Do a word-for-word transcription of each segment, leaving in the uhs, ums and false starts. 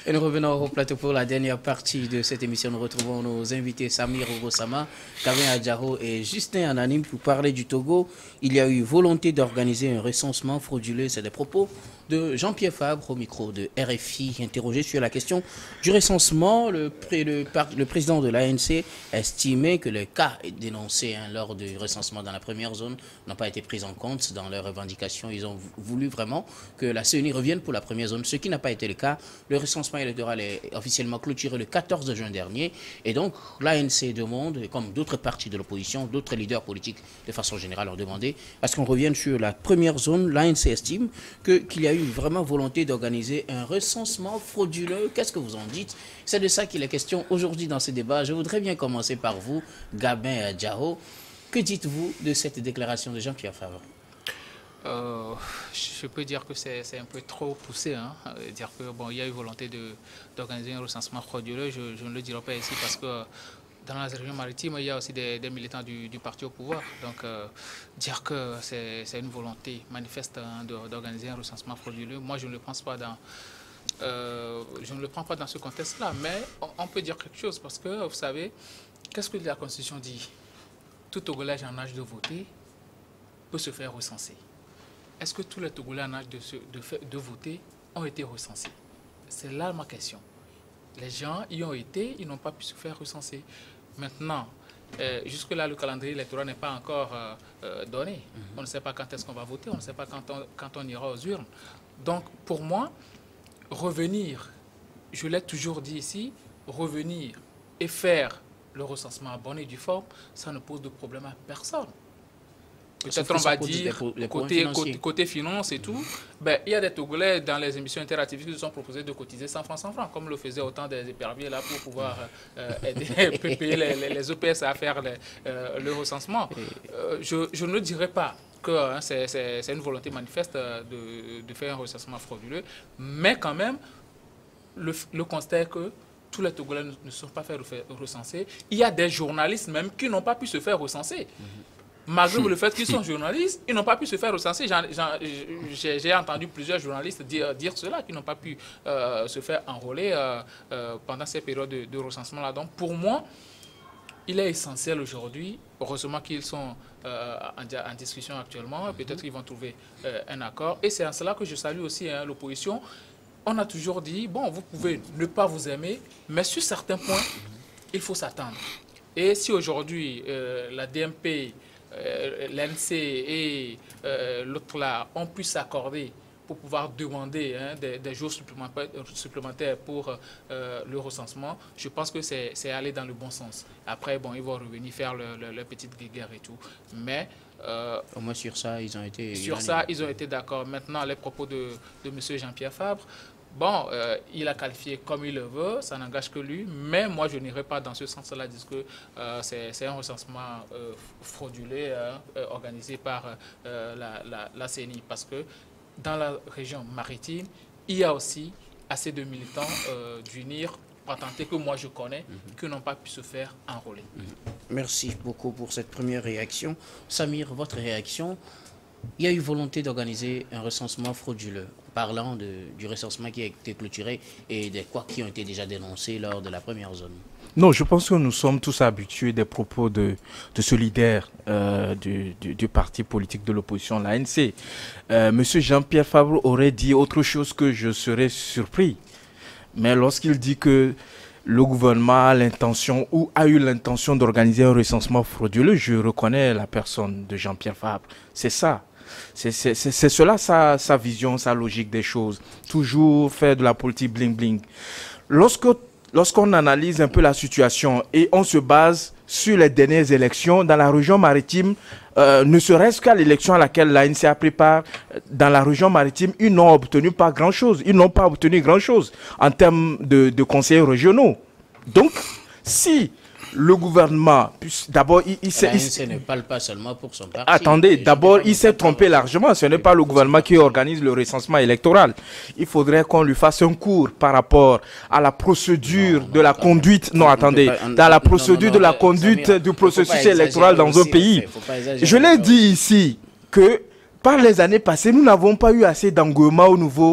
Et nous revenons au plateau pour la dernière partie de cette émission. Nous retrouvons nos invités Samir Orosama, Gabin Adjaro et Justin Ananime pour parler du Togo. Il y a eu volonté d'organiser un recensement frauduleux. C'est des propos de Jean-Pierre Fabre au micro de R F I, interrogé sur la question du recensement. Le, pré, le, le président de l'A N C estimait que les cas dénoncés hein, lors du recensement dans la première zone n'ont pas été pris en compte dans leurs revendications. Ils ont voulu vraiment que la C E N I revienne pour la première zone, ce qui n'a pas été le cas. Le recensement électoral est officiellement clôturé le quatorze juin dernier. Et donc, l'A N C demande, comme d'autres partis de l'opposition, d'autres leaders politiques de façon générale ont demandé, à ce qu'on revienne sur la première zone. L'A N C estime qu'il y a eu vraiment volonté d'organiser un recensement frauduleux. Qu'est-ce que vous en dites? C'est de ça qu'il est question aujourd'hui dans ce débat. Je voudrais bien commencer par vous, Gabin Adjaro. Que dites-vous de cette déclaration de Jean-Pierre Fabre? Euh, je peux dire que c'est un peu trop poussé, hein, dire que bon, il y a eu volonté d'organiser un recensement frauduleux. Je, je ne le dirai pas ici parce que dans la région maritime, il y a aussi des, des militants du, du parti au pouvoir. Donc, euh, dire que c'est une volonté manifeste hein, d'organiser un recensement frauduleux, moi, je ne le pense pas dans, euh, je ne le prends pas dans ce contexte-là. Mais on, on peut dire quelque chose parce que, vous savez, qu'est-ce que la Constitution dit? Tout Togolais en âge de voter peut se faire recenser. Est-ce que tous les Togolais en âge de, de, de voter ont été recensés? C'est là ma question. Les gens y ont été, ils n'ont pas pu se faire recenser. Maintenant, euh, jusque-là, le calendrier électoral n'est pas encore euh, euh, donné. Mm-hmm. On ne sait pas quand est-ce qu'on va voter, on ne sait pas quand on, quand on ira aux urnes. Donc, pour moi, revenir, je l'ai toujours dit ici, revenir et faire le recensement à bonne et due forme, ça ne pose de problème à personne. Peut-être on va dire, des, des côté, côté, côté finance et tout, ben, il y a des Togolais dans les émissions interactives qui nous ont proposé de cotiser cent francs, cent francs, comme le faisaient autant des éperviers là pour pouvoir euh, aider, payer les, les, les O P S à faire les, euh, le recensement. Euh, je, je ne dirais pas que hein, c'est une volonté manifeste de, de faire un recensement frauduleux, mais quand même, le, le constat est que tous les Togolais ne, ne sont pas fait recenser. Il y a des journalistes même qui n'ont pas pu se faire recenser. Mm-hmm. Malgré le fait qu'ils sont journalistes, ils n'ont pas pu se faire recenser. J'ai entendu plusieurs journalistes dire, dire cela, qui n'ont pas pu euh, se faire enrôler euh, euh, pendant ces périodes de, de recensement-là. Donc, pour moi, il est essentiel aujourd'hui, heureusement qu'ils sont euh, en, en discussion actuellement, peut-être qu'ils vont trouver euh, un accord. Et c'est en cela que je salue aussi hein, l'opposition. On a toujours dit, bon, vous pouvez ne pas vous aimer, mais sur certains points, il faut s'attendre. Et si aujourd'hui, euh, la D M P... Euh, l'A N C et euh, l'autre là ont pu s'accorder pour pouvoir demander hein, des, des jours supplémentaires, supplémentaires pour euh, le recensement, je pense que c'est aller dans le bon sens. Après, bon, ils vont revenir faire leur le, le petite guerre et tout. Mais euh, au moins sur ça, ils ont été... Sur ça, ils ont été d'accord. Maintenant, les propos de, de M. Jean-Pierre Fabre, bon, euh, il a qualifié comme il le veut, ça n'engage que lui, mais moi je n'irai pas dans ce sens-là, dire que euh, c'est un recensement euh, frauduleux hein, euh, organisé par euh, la, la, la C E N I, parce que dans la région maritime, il y a aussi assez de militants euh, du N I R patentés que moi je connais, mm-hmm. qui n'ont pas pu se faire enrôler. Mm-hmm. Merci beaucoup pour cette première réaction. Samir, votre réaction? Il y a eu volonté d'organiser un recensement frauduleux, parlant de, du recensement qui a été clôturé et des quoi qui ont été déjà dénoncés lors de la première zone. Non, je pense que nous sommes tous habitués des propos de, de ce leader euh, du, du, du parti politique de l'opposition, l'A N C. Euh, Monsieur Jean-Pierre Fabre aurait dit autre chose que je serais surpris. Mais lorsqu'il dit que le gouvernement a l'intention ou a eu l'intention d'organiser un recensement frauduleux, je reconnais la personne de Jean-Pierre Fabre. C'est ça. C'est cela sa, sa vision, sa logique des choses. Toujours faire de la politique bling-bling. Lorsque, lorsqu'on analyse un peu la situation et on se base sur les dernières élections dans la région maritime, euh, ne serait-ce qu'à l'élection à laquelle l'A N C a pris part, dans la région maritime, ils n'ont obtenu pas grand-chose. Ils n'ont pas obtenu grand-chose en termes de, de conseillers régionaux. Donc, si le gouvernement, d'abord, il, il s'est... L'A N C ne parle pas seulement pour son parti. Attendez, d'abord, il s'est trompé largement. Ce n'est pas le gouvernement qui organise le recensement électoral. Il faudrait qu'on lui fasse un cours par rapport à la procédure non, non, de la attendez. conduite. Non, attendez. Pas, dans la procédure non, non, non, de la conduite Samir, du processus électoral dans un pays. Je l'ai dit ici que, par les années passées, nous n'avons pas eu assez d'engouement au niveau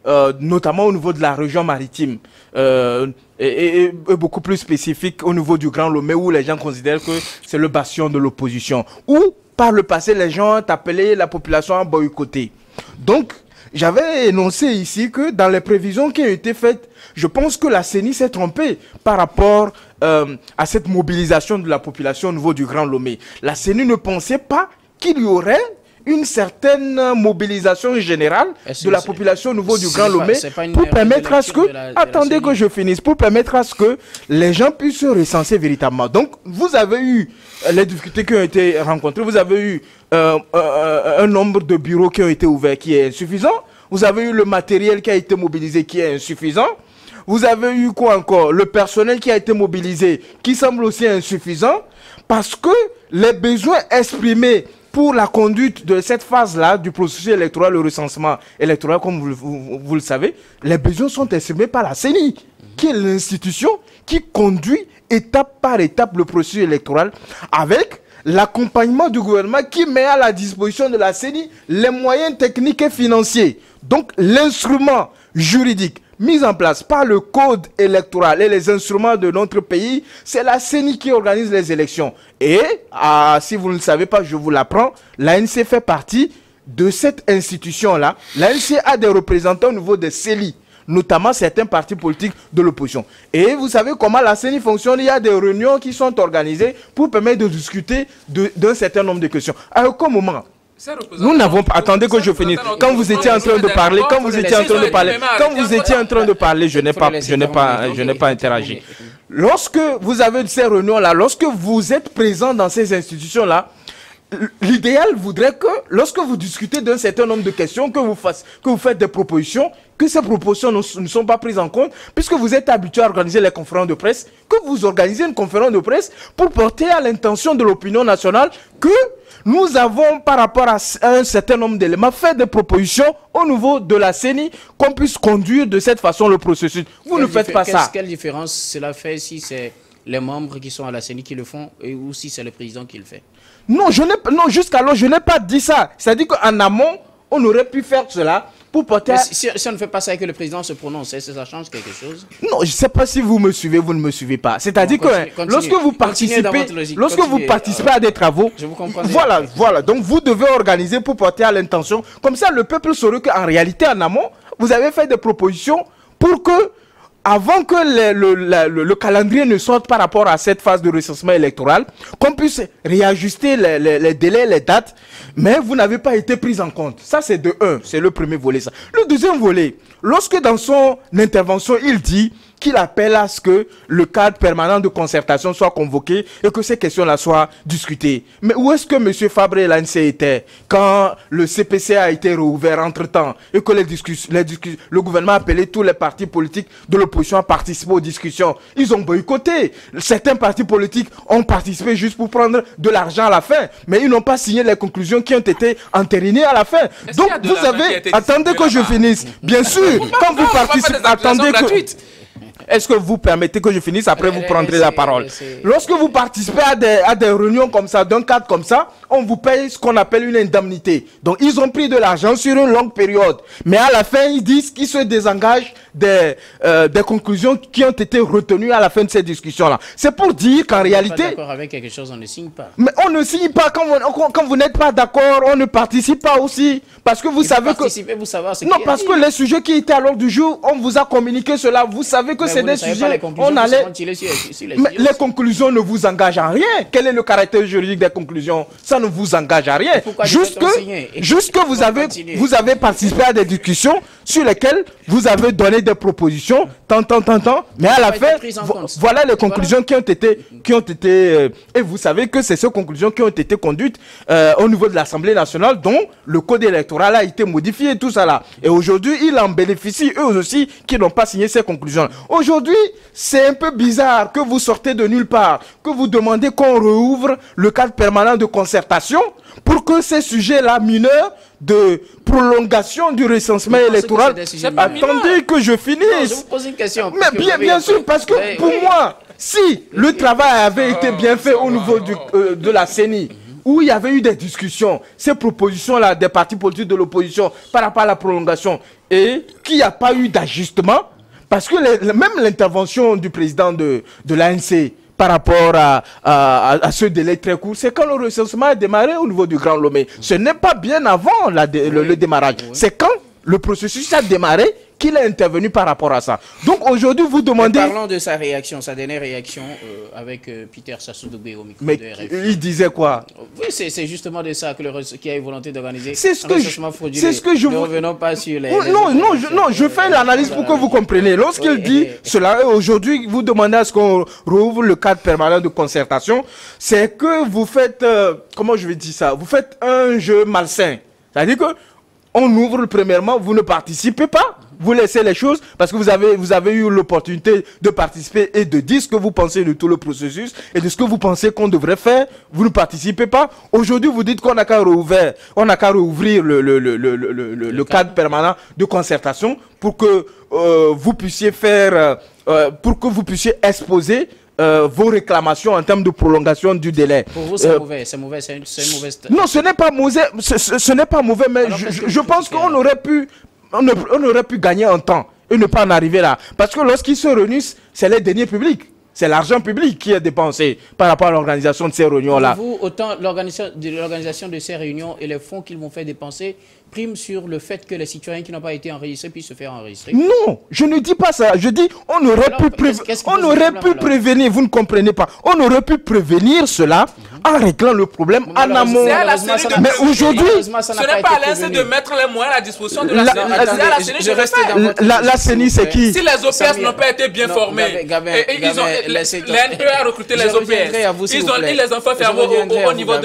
euh, notamment au niveau de la région maritime, euh, et, et, et beaucoup plus spécifique au niveau du Grand Lomé, où les gens considèrent que c'est le bastion de l'opposition. Où, par le passé, les gens ont appelé la population à boycotter. Donc, j'avais énoncé ici que dans les prévisions qui ont été faites, je pense que la C E N I s'est trompée par rapport euh, à cette mobilisation de la population au niveau du Grand Lomé. La C E N I ne pensait pas qu'il y aurait une certaine mobilisation générale de la population au niveau du Grand Lomé pour permettre à ce que, la, attendez que je finisse, pour permettre à ce que les gens puissent se recenser véritablement. Donc, vous avez eu les difficultés qui ont été rencontrées, vous avez eu euh, euh, un nombre de bureaux qui ont été ouverts qui est insuffisant, vous avez eu le matériel qui a été mobilisé qui est insuffisant, vous avez eu quoi encore? Le personnel qui a été mobilisé qui semble aussi insuffisant, parce que les besoins exprimés pour la conduite de cette phase-là du processus électoral, le recensement électoral, comme vous, vous, vous le savez, les besoins sont exprimés par la C E N I, qui est l'institution qui conduit étape par étape le processus électoral, avec l'accompagnement du gouvernement qui met à la disposition de la C E N I les moyens techniques et financiers. Donc l'instrument juridique mis en place par le code électoral et les instruments de notre pays, c'est la C E N I qui organise les élections. Et, ah, si vous ne le savez pas, je vous l'apprends, l'A N C fait partie de cette institution-là. L'A N C a des représentants au niveau des C E L I, notamment certains partis politiques de l'opposition. Et vous savez comment la C E N I fonctionne, il y a des réunions qui sont organisées pour permettre de discuter d'un certain nombre de questions. À aucun moment, nous n'avons pas... Attendez que je finisse. Quand vous étiez en train de parler, quand vous étiez en train de parler, quand vous étiez en train de parler, je n'ai pas, je n'ai pas, je n'ai pas interagi. Lorsque vous avez ces réunions-là, lorsque vous êtes présent dans ces institutions-là, l'idéal voudrait que, lorsque vous discutez d'un certain nombre de questions, que vous, fasse, que vous faites des propositions, que ces propositions ne, ne sont pas prises en compte, puisque vous êtes habitué à organiser les conférences de presse, que vous organisez une conférence de presse pour porter à l'intention de l'opinion nationale que nous avons, par rapport à un certain nombre d'éléments, fait des propositions au niveau de la C E N I, qu'on puisse conduire de cette façon le processus. Vous quelle ne faites pas ça. Quelle différence cela fait si c'est les membres qui sont à la C E N I qui le font et, ou si c'est le président qui le fait? Non, je non jusqu'alors, je n'ai pas dit ça. C'est-à-dire qu'en amont, on aurait pu faire cela pour porter... À... Si, si on ne fait pas ça et que le président se prononce, est-ce que ça change quelque chose? Non, je ne sais pas si vous me suivez, vous ne me suivez pas. C'est-à-dire que continue, lorsque vous participez, lorsque continuez, vous participez à des travaux, je vous comprends voilà, déjà. voilà. Donc vous devez organiser pour porter à l'intention. Comme ça, le peuple saurait qu'en réalité, en amont, vous avez fait des propositions pour que, avant que le, le, le, le calendrier ne sorte par rapport à cette phase de recensement électoral, qu'on puisse réajuster les, les, les délais, les dates, mais vous n'avez pas été pris en compte. Ça, c'est de un, c'est le premier volet. Ça. Le deuxième volet, lorsque dans son intervention, il dit qu'il appelle à ce que le cadre permanent de concertation soit convoqué et que ces questions-là soient discutées. Mais où est-ce que M. Fabre et l'A N C étaient quand le C P C a été rouvert entre-temps et que les discussions, les discussions, le gouvernement a appelé tous les partis politiques de l'opposition à participer aux discussions? Ils ont boycotté. Certains partis politiques ont participé juste pour prendre de l'argent à la fin, mais ils n'ont pas signé les conclusions qui ont été entérinées à la fin. Donc vous avez... Attendez que je finisse. Bien sûr, quand vous participez... Attendez que... Est-ce que vous permettez que je finisse, après vous prendrez la parole? Lorsque vous participez à des, à des réunions comme ça, d'un cadre comme ça, on vous paye ce qu'on appelle une indemnité. Donc ils ont pris de l'argent sur une longue période. Mais à la fin, ils disent qu'ils se désengagent des, euh, des conclusions qui ont été retenues à la fin de ces discussions-là. C'est pour dire qu'en réalité... Pas d'accord avec quelque chose, on ne signe pas. Mais on ne signe pas. Quand vous, quand vous n'êtes pas d'accord, on ne participe pas aussi. Parce que vous Il savez que... Vous savoir ce non, parce que les sujets qui étaient à l'ordre du jour, on vous a communiqué cela. Vous savez que c'est des sujets... On allait... Les, sur, sur les, Mais les conclusions ne vous engagent en rien. Quel est le caractère juridique des conclusions? Ça ne vous engage à rien. Juste que, juste que vous avez, vous avez participé à des discussions sur lesquelles vous avez donné des propositions, tant, tant, tant, tant. Mais à la fin, voilà les conclusions qui ont été, qui ont été, euh, et vous savez que c'est ces conclusions qui ont été conduites euh, au niveau de l'Assemblée nationale, dont le code électoral a été modifié, tout ça là. Et aujourd'hui, ils en bénéficient eux aussi qui n'ont pas signé ces conclusions. Aujourd'hui, c'est un peu bizarre que vous sortez de nulle part, que vous demandez qu'on rouvre le cadre permanent de concertation pour que ces sujets-là mineurs de prolongation du recensement électoral... Attendez que je finisse. Non, je vous pose une question. Mais bien, bien sûr, parce que pour moi, si le travail avait été bien fait au niveau du, euh, de la C E N I, où il y avait eu des discussions, ces propositions-là des partis politiques de l'opposition par rapport à la prolongation, et qu'il n'y a pas eu d'ajustement, parce que les, même l'intervention du président de, de l'A N C par rapport à, à, à ce délai très court, c'est quand le recensement a démarré au niveau du Grand Lomé. Ce n'est pas bien avant la, le, oui, le démarrage. Oui. C'est quand le processus a démarré qu'il est intervenu par rapport à ça. Donc aujourd'hui, vous demandez... Mais parlons de sa réaction, sa dernière réaction euh, avec euh, Peter Sassou-Doumbé au micro Mais de R F I. Il disait quoi? Oui, c'est justement de ça que le qui a eu volonté d'organiser c'est ce, que je, ce que je ne revenons pas sur les... Oh, les non, non, je, non, je fais l'analyse pour que vous compreniez. Lorsqu'il oui, dit et, cela, aujourd'hui, vous demandez à ce qu'on rouvre le cadre permanent de concertation, c'est que vous faites... Euh, comment je vais dire ça? Vous faites un jeu malsain. C'est-à-dire que on ouvre premièrement, vous ne participez pas. Vous laissez les choses parce que vous avez, vous avez eu l'opportunité de participer et de dire ce que vous pensez de tout le processus et de ce que vous pensez qu'on devrait faire. Vous ne participez pas. Aujourd'hui, vous dites qu'on n'a qu'à rouvrir, on n'a qu'à rouvrir le, le, le, le, le, le, le cadre permanent de concertation pour que euh, vous puissiez faire, euh, pour que vous puissiez exposer Euh, vos réclamations en termes de prolongation du délai. Pour vous, c'est euh, mauvais, c'est mauvais, c'est une, une mauvaise... Non, ce n'est pas mauvais, ce, ce, ce n'est pas mauvais, mais alors, je, je pense qu'on aurait pu, on, on aurait pu gagner en temps et ne pas en arriver là. Parce que lorsqu'ils se réunissent, c'est les deniers publics. C'est l'argent public qui est dépensé par rapport à l'organisation de ces réunions-là. Pour vous, autant l'organisation de, l'organisation de ces réunions et les fonds qu'ils vont faire dépenser prime sur le fait que les citoyens qui n'ont pas été enregistrés puissent se faire enregistrer. Non, je ne dis pas ça. Je dis on aurait alors, pu, préve qu on aurait pu prévenir. Vous ne comprenez pas. On aurait pu prévenir cela mm-hmm. en réglant le problème bon, en amont. Mais aujourd'hui, ce n'est pas à l'A N C de mettre les moyens à la disposition de la, la, la, la, la, C E N I. Je reste dans la, la C E N I, c'est qui? Si les O P S n'ont pas été bien non, formés, Gabin, et, et ils ont l'N P E a recruté les O P S. Ils ont ils les ont fait faire au niveau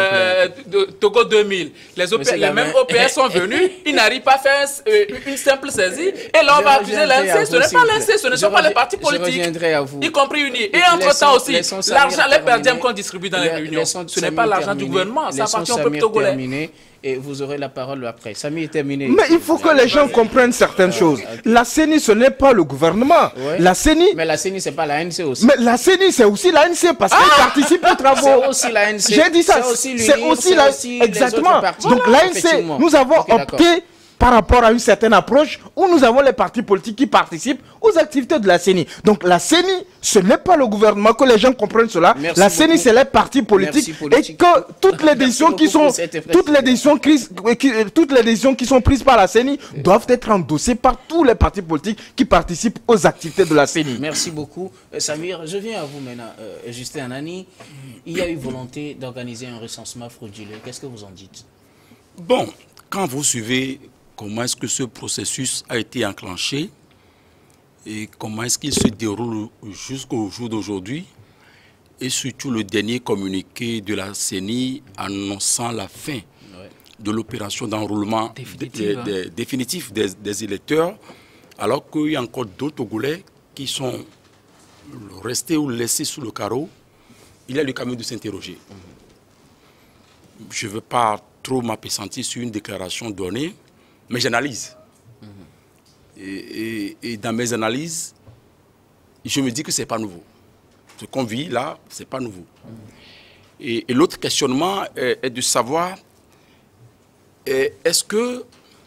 de Togo deux mille. Les mêmes O P S sont venus. N'arrive pas à faire euh, une simple saisie et là on va accuser l'A N C. Ce n'est pas l'A N C, ce ne sont pas les partis politiques, y compris unis. Et entre-temps aussi, l'argent, les perdièmes qu'on distribue dans les réunions, ce n'est pas l'argent du gouvernement, ça appartient au peuple togolais. Et vous aurez la parole après. Samy est terminé. Mais il faut que les gens comprennent certaines choses. La C E N I, ce n'est pas le gouvernement. Ouais. La C E N I... Mais la C E N I, c'est pas la A N C aussi. Mais la C E N I, c'est aussi la A N C parce qu'elle ah participe aux travaux. C'est aussi la A N C. J'ai dit ça. C'est aussi la... Exactement. Donc la A N C, nous avons okay, opté par rapport à une certaine approche où nous avons les partis politiques qui participent aux activités de la C E N I. Donc la C E N I, ce n'est pas le gouvernement, que les gens comprennent cela. Merci la C E N I, c'est les partis politiques et que toutes les décisions qui sont toutes les décisions qui, qui, toutes les décisions qui sont prises par la C E N I oui. doivent être endossées par tous les partis politiques qui participent aux activités de la C E N I. Merci beaucoup. Euh, Samir, je viens à vous maintenant. Euh, Justin Anani, il y a eu volonté d'organiser un recensement frauduleux. Qu'est-ce que vous en dites? Bon, quand vous suivez comment est-ce que ce processus a été enclenché et comment est-ce qu'il se déroule jusqu'au jour d'aujourd'hui et surtout le dernier communiqué de la C E N I annonçant la fin ouais. de l'opération d'enrôlement définitif, des, des, définitif des, des électeurs, alors qu'il y a encore d'autres Togolais qui sont restés ou laissés sous le carreau, il y a le cas de s'interroger. Mm-hmm. Je ne veux pas trop m'appesantir sur une déclaration donnée, mais j'analyse. Mm-hmm. et, et, et dans mes analyses, je me dis que ce n'est pas nouveau. Ce qu'on vit là, ce n'est pas nouveau. Mm-hmm. Et, et l'autre questionnement est, est de savoir, est-ce que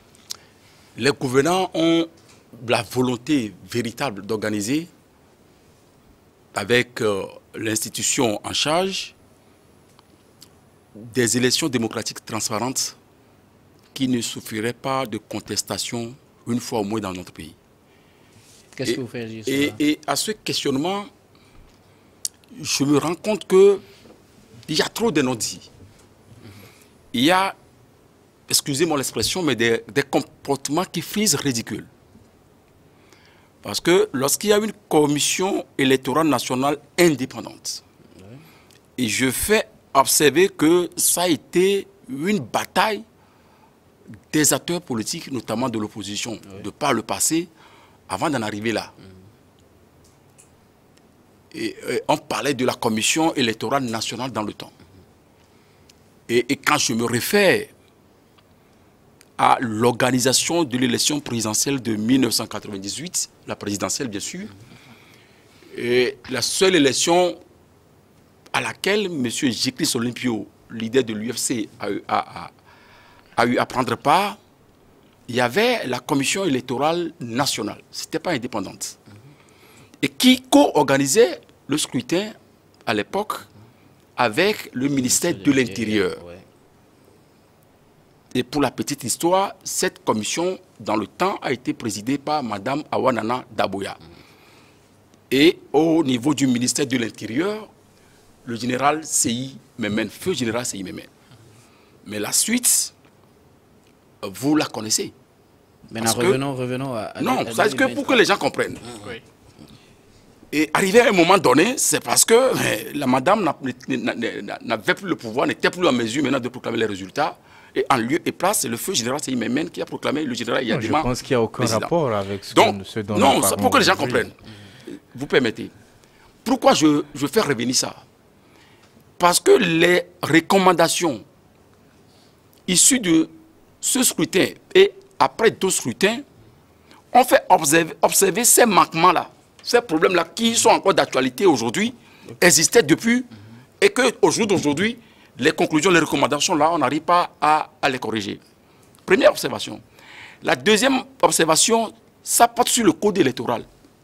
les gouvernants ont la volonté véritable d'organiser avec euh, l'institution en charge des élections démocratiques transparentes qui ne souffriraient pas de contestation une fois au moins dans notre pays. Qu'est-ce que vous faites dire et, et à ce questionnement, je me rends compte que il y a trop de non-dits. Mm-hmm. Il y a, excusez-moi l'expression, mais des, des comportements qui frisent ridicule. Parce que lorsqu'il y a une commission électorale nationale indépendante, oui. et je fais observer que ça a été une bataille des acteurs politiques, notamment de l'opposition, oui. de par le passé, avant d'en arriver là. Mmh. Et, et on parlait de la commission électorale nationale dans le temps. Mmh. Et, et quand je me réfère à l'organisation de l'élection présidentielle de mille neuf cent quatre-vingt-dix-huit, la présidentielle bien sûr, mmh. et la seule élection à laquelle M. Jikris Olympio leader de l'U F C, a, a, a, a eu à prendre part, il y avait la commission électorale nationale. Ce n'était pas indépendante. Et qui co-organisait le scrutin à l'époque avec le ministère de l'Intérieur. Et pour la petite histoire, cette commission, dans le temps, a été présidée par Mme Awanana Daboya. Et au niveau du ministère de l'Intérieur, le général Seyi Memen, feu général Seyi Memen. Mais la suite, vous la connaissez. Maintenant, revenons, que, revenons à... à non, c'est que pour que les gens comprennent. Oui. Et arrivé à un moment donné, c'est parce que eh, la madame n'avait plus le pouvoir, n'était plus en mesure maintenant de proclamer les résultats. Et en lieu et place, c'est le feu général Seyi Memen qui a proclamé le général Yadima. Je pense qu'il n'y a aucun président. rapport avec ce, Donc, ce dont non, c'est pour que les gens comprennent. Vous permettez. Pourquoi je, je fais revenir ça? Parce que les recommandations issues de ce scrutin et après d'autres scrutins ont fait observer, observer ces manquements-là, ces problèmes-là qui sont encore d'actualité aujourd'hui, existaient depuis, et qu'au jour d'aujourd'hui, les conclusions, les recommandations, là, on n'arrive pas à, à les corriger. Première observation. La deuxième observation, ça porte sur le code électoral.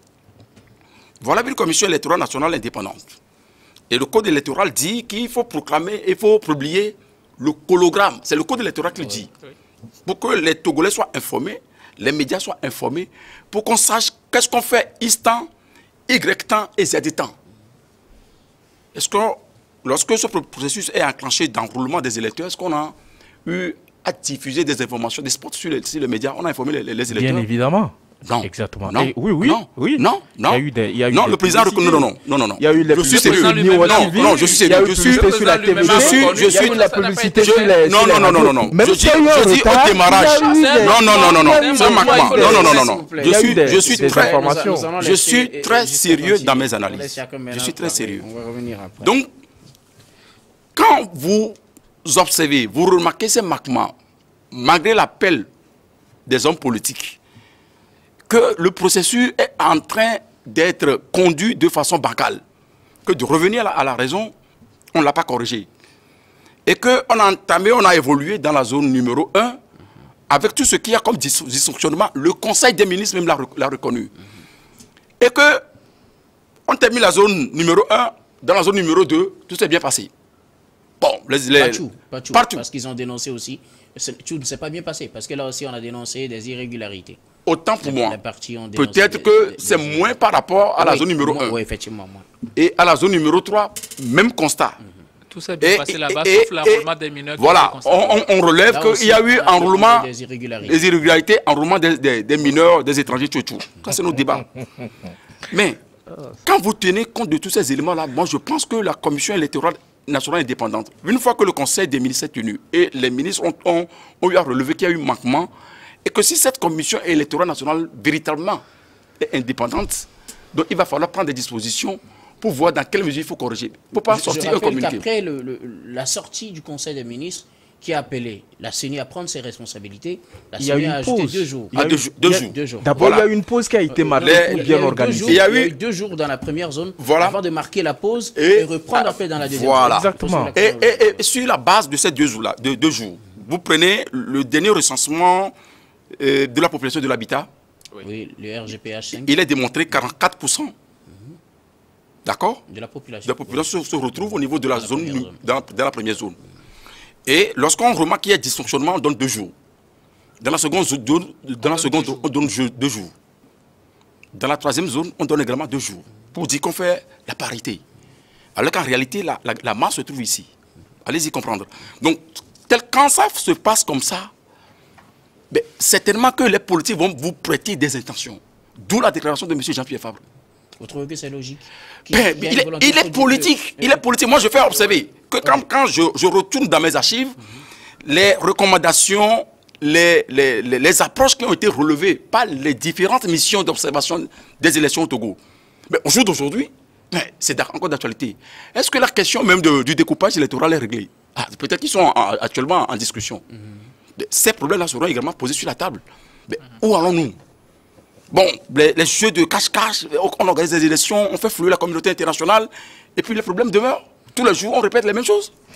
Voilà une commission électorale nationale indépendante. Et le code électoral dit qu'il faut proclamer, il faut publier le hologramme. C'est le code électoral qui le dit. Pour que les Togolais soient informés, les médias soient informés, pour qu'on sache qu'est-ce qu'on fait X temps, Y temps et Z temps. Est-ce que lorsque ce processus est enclenché d'enrôlement des électeurs, est-ce qu'on a eu à diffuser des informations, des spots sur les, sur les médias? On a informé les, les électeurs? Bien évidemment. Non. Exactement. Non. Et oui, oui. Non. Oui. Non. Non. Il y a eu des, il y a eu non, des le président reconnaît. Non, non, non, non, non. Il y a eu les je suis sérieux. Non, non, je suis sérieux. Je suis sur la T V. Je suis, je suis la publicité sur les. Non, non, non, non, non, non. Je dis, je dis au démarrage. Non, non, non, non, non. C'est manquement. Non, non, non, non, non. Je suis, je suis très, je suis très sérieux dans mes analyses. Je suis très sérieux. Donc, quand vous observez, vous remarquez ces manquements, malgré l'appel des hommes politiques, que le processus est en train d'être conduit de façon bancale, que de revenir à la, à la raison, on ne l'a pas corrigé. Et qu'on a entamé, on a évolué dans la zone numéro un, avec tout ce qu'il y a comme dysfonctionnement, le Conseil des ministres même l'a reconnu. Et que on termine la zone numéro un, dans la zone numéro deux, tout s'est bien passé. Bon, les, les, partout, partout, partout. Parce qu'ils ont dénoncé aussi, tout ne s'est pas bien passé, parce que là aussi on a dénoncé des irrégularités. Autant pour moi, peut-être que c'est moins par rapport à la oui, zone numéro un. Oui, effectivement. Moi. Et à la zone numéro trois, même constat. Mm-hmm. Tout s'est bien et, passé là-bas, sauf l'enrôlement des mineurs. Voilà, on, on relève qu'il y a eu enrôlement, des irrégularités, des irrégularités enrôlement des, des, des mineurs, des étrangers, tout, tout. Ça, c'est notre débat. Mais, quand vous tenez compte de tous ces éléments-là, moi, je pense que la commission électorale nationale indépendante, une fois que le conseil des ministres est tenu et les ministres ont, ont, ont eu à relever qu'il y a eu manquement, et que si cette commission électorale nationale véritablement est indépendante, donc il va falloir prendre des dispositions pour voir dans quelle mesure il faut corriger. Il ne faut pas je, sortir je un communiqué. Après le, le, la sortie du Conseil des ministres, qui a appelé la C E N I à prendre ses responsabilités, la C E N I a, a ajouté deux jours. Ah, deux, deux jours. Deux jours. D'abord, voilà. Il y a eu une pause qui a été marquée, bien organisée. Il y a eu deux jours dans la première zone, voilà. Avant de marquer la pause et, et reprendre après dans la deuxième voilà. zone. Exactement. Et, et, et sur la base de ces deux jours-là, de deux jours, vous prenez le dernier recensement euh, de la population de l'habitat. Oui, le R G P H cinq. Il est démontré quarante-quatre pour cent. D'accord? De la population. De la population se retrouve au niveau de la, la zone, zone. Dans, dans la première zone. Et lorsqu'on remarque qu'il y a dysfonctionnement, on donne deux jours. Dans la seconde zone, dans la seconde on donne deux jours. Dans la troisième zone, on donne également deux jours. Pour dire qu'on fait la parité. Alors qu'en réalité, la, la, la masse se trouve ici. Allez-y comprendre. Donc, tel, quand ça se passe comme ça, ben, certainement que les politiques vont vous prêter des intentions. D'où la déclaration de M. Jean-Pierre Fabre. Vous trouvez que c'est logique? Ben, il, est, il est politique. Il est politique. Moi, je fais observer que quand, quand je, je retourne dans mes archives, mm-hmm. les recommandations, les, les, les, les approches qui ont été relevées par les différentes missions d'observation des élections au Togo, mais au jour d'aujourd'hui, ben, c'est encore d'actualité. Est-ce que la question même de, du découpage électoral est réglée? Ah, peut-être qu'ils sont en, actuellement en discussion. Mm-hmm. Ces problèmes-là seront également posés sur la table. Mais mm-hmm. où allons-nous? Bon, les, les jeux de cache-cache, on organise des élections, on fait flouer la communauté internationale, et puis les problèmes demeurent. Tous les jours, on répète les mêmes choses.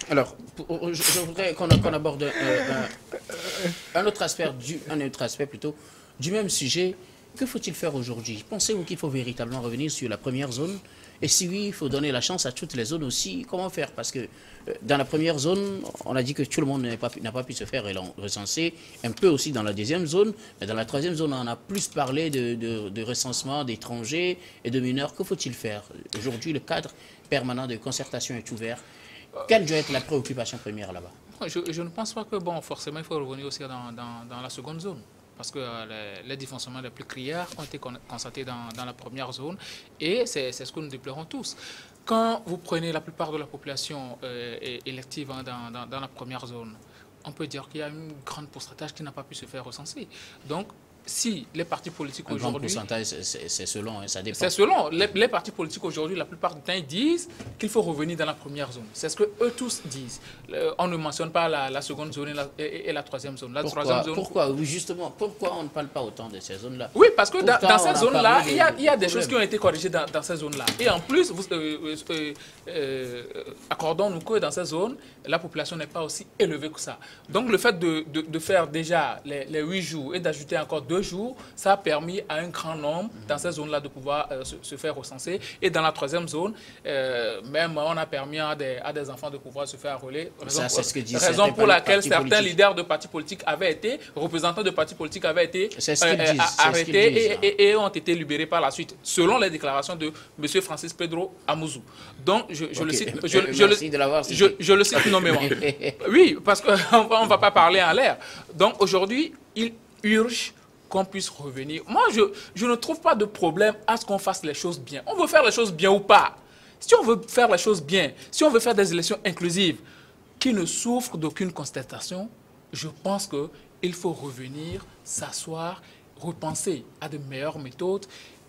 Alors, pour, je, je voudrais qu'on qu'on aborde euh, un, un, autre aspect, du, un autre aspect plutôt, du même sujet. Que faut-il faire aujourd'hui? Pensez-vous qu'il faut véritablement revenir sur la première zone? Et si oui, il faut donner la chance à toutes les zones aussi. Comment faire? Parce que euh, dans la première zone, on a dit que tout le monde n'a pas, pas pu se faire recenser. Un peu aussi dans la deuxième zone. Mais dans la troisième zone, on a plus parlé de, de, de recensement d'étrangers et de mineurs. Que faut-il faire? Aujourd'hui, le cadre permanent de concertation est ouvert. Quelle doit être la préoccupation première là-bas? je, je ne pense pas que, bon, forcément, il faut revenir aussi dans, dans, dans la seconde zone. Parce que euh, les, les dysfonctionnements les plus criards ont été constatés dans, dans la première zone. Et c'est ce que nous déplorons tous. Quand vous prenez la plupart de la population euh, élective hein, dans, dans, dans la première zone, on peut dire qu'il y a une grande pourcentage qui n'a pas pu se faire recenser. Donc, si les partis politiques aujourd'hui... Un grand pourcentage, c'est selon, hein, ça dépend. C'est selon. Les, les partis politiques aujourd'hui, la plupart du temps, ils disent qu'il faut revenir dans la première zone. C'est ce que eux tous disent. Le, on ne mentionne pas la, la seconde zone et la, et, et la troisième zone. La pourquoi, troisième zone... pourquoi, oui, justement, pourquoi on ne parle pas autant de ces zones-là? Oui, parce que dans, dans ces zones-là, il y a, il y a des problème. choses qui ont été corrigées dans, dans ces zones-là. Et en plus, vous, euh, euh, euh, accordons-nous que dans ces zones, la population n'est pas aussi élevée que ça. Donc, le fait de, de, de faire déjà les, les huit jours et d'ajouter encore deux jours, ça a permis à un grand nombre dans ces zones-là de pouvoir euh, se, se faire recenser. Et dans la troisième zone, euh, même on a permis à des, à des enfants de pouvoir se faire enrôler. Raison, ça, ce que dit raison pour laquelle certains politiques. leaders de partis politiques avaient été, représentants de partis politiques avaient été ce euh, arrêtés et, et, et ont été libérés par la suite, selon les déclarations de M. Francis Pedro Amouzou. Donc, je, je okay. le cite. Je, je, le, je, je le cite nommément. Oui, parce qu'on ne va pas parler en l'air. Donc, aujourd'hui, il urge qu'on puisse revenir. Moi, je, je ne trouve pas de problème à ce qu'on fasse les choses bien. On veut faire les choses bien ou pas. Si on veut faire les choses bien, si on veut faire des élections inclusives qui ne souffrent d'aucune contestation, je pense qu'il faut revenir, s'asseoir, repenser à de meilleures méthodes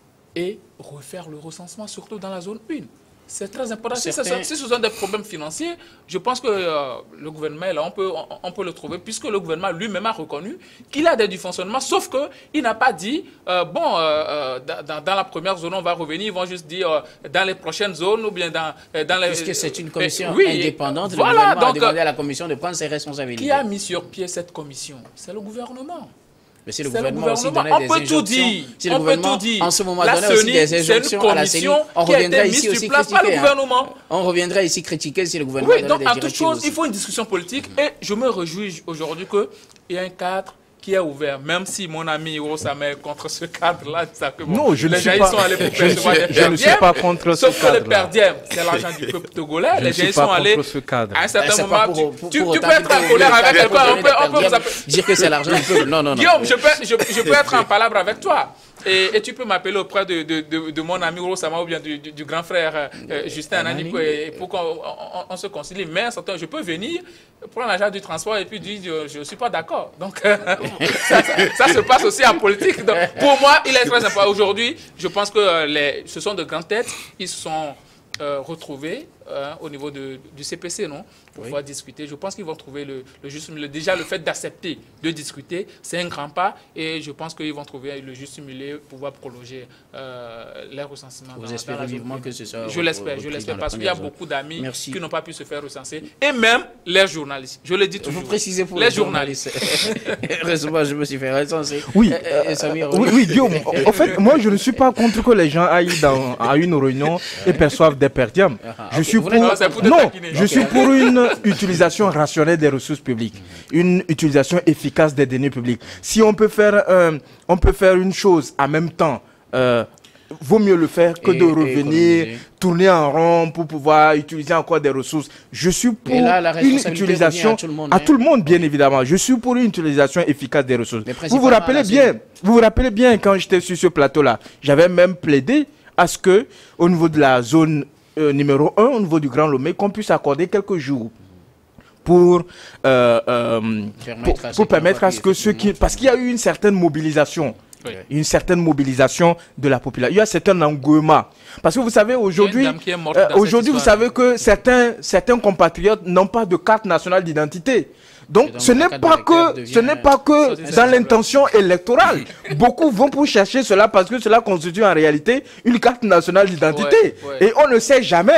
et refaire le recensement, surtout dans la zone un. C'est très important. Certains... Si, ce sont, si ce sont des problèmes financiers, je pense que euh, le gouvernement, là, on peut, on, on peut le trouver, puisque le gouvernement lui-même a reconnu qu'il a des dysfonctionnements, sauf qu'il n'a pas dit, euh, bon, euh, dans, dans la première zone, on va revenir, ils vont juste dire euh, dans les prochaines zones ou bien dans, dans les... Puisque c'est une commission euh, oui, indépendante, voilà, le gouvernement donc, a demandé à la commission de prendre ses responsabilités. Qui a mis sur pied cette commission? C'est le gouvernement. Mais si le gouvernement, le gouvernement aussi on des peut tout dire. Si le on peut tout dire. En ce moment donné aussi des injonctions à la C E N I, on reviendra ici aussi critiquer. Hein. On reviendra ici critiquer si le gouvernement. Oui, donc en toute chose, il faut une discussion politique et je me réjouis aujourd'hui qu'il y a un cadre qui est ouvert, même si mon ami Rosama est contre ce cadre-là. Bon, non, je ne suis pas, je ne suis, je ne suis pas contre ce cadre. Sauf que les perdièmes, c'est l'argent du peuple togolais. Je les gens sont allés à un certain moment. Pour, pour, tu, pour tu peux être en colère avec quelqu'un, on peut, on peut vous appeler. Dire que c'est l'argent du peuple. Non, non, non. Guillaume, je peux, je, je peux être en palabre avec toi. Et, et tu peux m'appeler auprès de, de, de, de mon ami Rosama ou bien du, du, du grand frère euh, Justin Anani pour qu'on on, on se concilie. Mais je peux venir prendre l'argent du transport et puis dire je ne suis pas d'accord. Donc euh, ça, ça, ça se passe aussi en politique. Donc, pour moi, il est très important. Aujourd'hui, je pense que euh, les, ce sont de grandes têtes. Ils sont euh, retrouvés euh, au niveau de, du C P C, non, pour oui. pouvoir discuter. Je pense qu'ils vont trouver le, le juste milieu. Déjà, le fait d'accepter de discuter, c'est un grand pas. Et je pense qu'ils vont trouver le juste milieu pour pouvoir prolonger euh, les recensements. Vous espérez vivement que c'est ça? Je l'espère, je l'espère, parce qu'il y a beaucoup d'amis qui n'ont pas pu se faire recenser. Et même les journalistes. Je le dis toujours. Vous précisez pour les, les journalistes. Heureusement, je me suis fait recenser. Oui, euh, Samir, oui, oui, Guillaume. En fait, moi, je ne suis pas contre que les gens aillent dans, à une réunion et perçoivent des perdièmes. Je suis pour... Non, pour non je suis pour une utilisation rationnelle des ressources publiques, une utilisation efficace des deniers publics. Si on peut faire, euh, on peut faire une chose en même temps, euh, vaut mieux le faire que et, de revenir, tourner en rond pour pouvoir utiliser encore des ressources. Je suis pour là, une utilisation à tout, le monde, à hein. tout le monde, bien évidemment. Je suis pour une utilisation efficace des ressources. Vous vous rappelez bien, vous vous rappelez bien quand j'étais sur ce plateau-là, j'avais même plaidé à ce que, au niveau de la zone Euh, numéro un, au niveau du Grand Lomé, qu'on puisse accorder quelques jours pour, euh, euh, pour, pour permettre à ce que ceux qui... Parce qu'il y a eu une certaine mobilisation, oui. une certaine mobilisation de la population. Il y a un certain engouement. Parce que vous savez, aujourd'hui, euh, aujourd'hui, vous savez que certains, certains compatriotes n'ont pas de carte nationale d'identité. Donc, ce n'est pas que, ce n'est pas que dans l'intention électorale. Beaucoup vont pour chercher cela parce que cela constitue en réalité une carte nationale d'identité. Ouais, ouais. Et on ne sait jamais.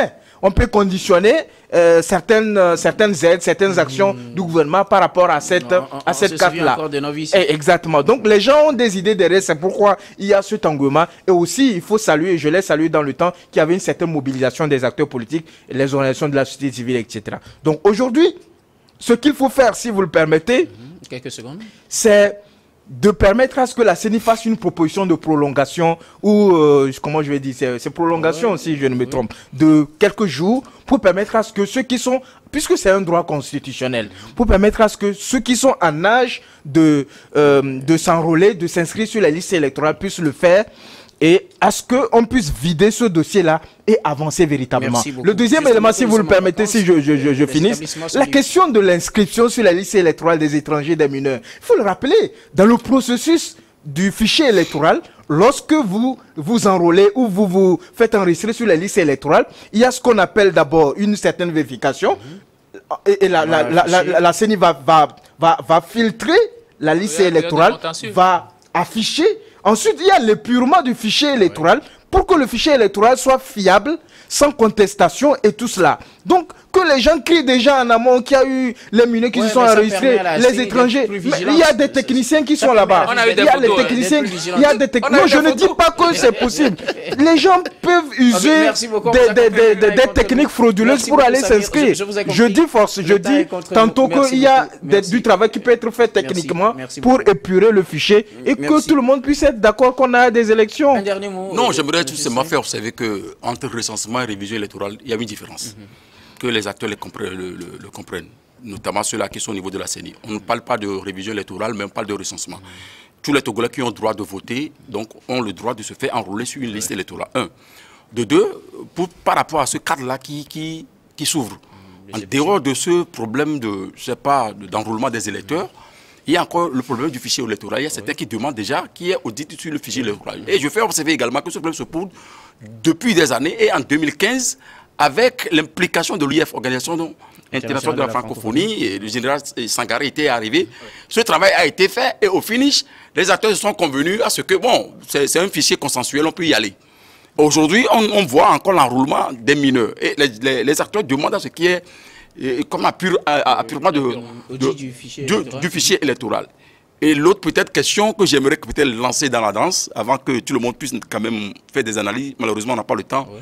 on peut conditionner euh, certaines, euh, certaines aides, certaines actions mmh. du gouvernement par rapport à cette, non, on, à cette carte-là. Exactement. Donc les gens ont des idées derrière, c'est pourquoi il y a cet engouement. Et aussi, il faut saluer, je l'ai salué dans le temps, qu'il y avait une certaine mobilisation des acteurs politiques, les organisations de la société civile, et cetera. Donc aujourd'hui, ce qu'il faut faire, si vous le permettez, mmh. quelques secondes, c'est de permettre à ce que la C E N I fasse une proposition de prolongation ou, euh, comment je vais dire, c'est prolongation, ouais, si je ne me trompe, de quelques jours pour permettre à ce que ceux qui sont, puisque c'est un droit constitutionnel, pour permettre à ce que ceux qui sont en âge de, euh, de s'enrôler, de s'inscrire sur la liste électorale puissent le faire et à ce qu'on puisse vider ce dossier-là et avancer véritablement. Le deuxième élément, si vous le permettez, si je, je, je, je finisse, la question de l'inscription sur la liste électorale des étrangers, des mineurs. Il faut le rappeler, dans le processus du fichier électoral, lorsque vous vous enrôlez ou vous vous faites enregistrer sur la liste électorale, il y a ce qu'on appelle d'abord une certaine vérification et, et la, la, la, la, la, la C E N I va, va, va, va filtrer la liste électorale, va afficher. Ensuite, il y a l'épurement du fichier électoral pour que le fichier électoral soit fiable, sans contestation et tout cela. Donc, que les gens crient déjà en amont qu'il y a eu les mineurs qui ouais, se sont enregistrés, les étrangers. Mais il y a des techniciens qui sont là-bas. Il y a des techniciens. Il y a des techniciens. Non, je ne dis pas que c'est possible. Les gens peuvent user des, des, des, des techniques frauduleuses pour aller s'inscrire. Je dis force, je dis tantôt qu'il y a des, du travail qui peut être fait techniquement pour épurer le fichier et que tout le monde puisse être d'accord qu'on a des élections. Un dernier mot. Non, j'aimerais tout simplement faire observer qu'entre recensement et révision électorale, il y a une différence. Que les acteurs les comprennent, le, le, le comprennent, notamment ceux-là qui sont au niveau de la C E N I. On ne parle pas de révision électorale, mais on parle de recensement. Tous les Togolais qui ont le droit de voter donc, ont le droit de se faire enrôler sur une liste électorale. Un. De deux, pour, par rapport à ce cadre-là qui, qui, qui s'ouvre, en dehors de ce problème de, je sais pas, d'enrôlement des électeurs, il y a encore le problème du fichier électoral. Il y a certains qui demandent déjà qui est audité sur le fichier électoral. Et je fais observer également que ce problème se pose depuis des années et en deux mille quinze, avec l'implication de l'I F, Organisation internationale de la francophonie, et le général Sangaré était arrivé. Ce travail a été fait et au finish, les acteurs se sont convenus à ce que, bon, c'est un fichier consensuel, on peut y aller. Aujourd'hui, on, on voit encore l'enrôlement des mineurs. Et les, les, les acteurs demandent à ce qui est comme appurement de, de, du, fichier de, du fichier électoral. Et l'autre peut-être question que j'aimerais peut-être lancer dans la danse, avant que tout le monde puisse quand même faire des analyses, malheureusement on n'a pas le temps. Ouais.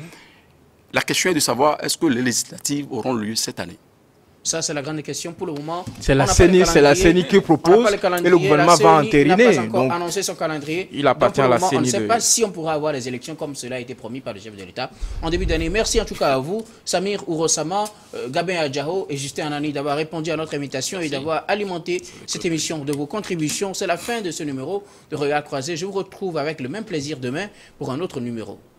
La question est de savoir est-ce que les législatives auront lieu cette année. Ça, c'est la grande question pour le moment. C'est la C E N I, c'est la C E N I qui propose et le gouvernement va entériner. Il n'a pas encore annoncé son calendrier. Il appartient à la C E N I. On ne sait pas si on pourra avoir les élections comme cela a été promis par le chef de l'État en début d'année. Merci en tout cas à vous, Samir Ourosama, euh, Gabin Adjaro et Justin Anani d'avoir répondu à notre invitation Merci. et d'avoir alimenté cette émission de vos contributions. C'est la fin de ce numéro de Regard Croisé. Je vous retrouve avec le même plaisir demain pour un autre numéro.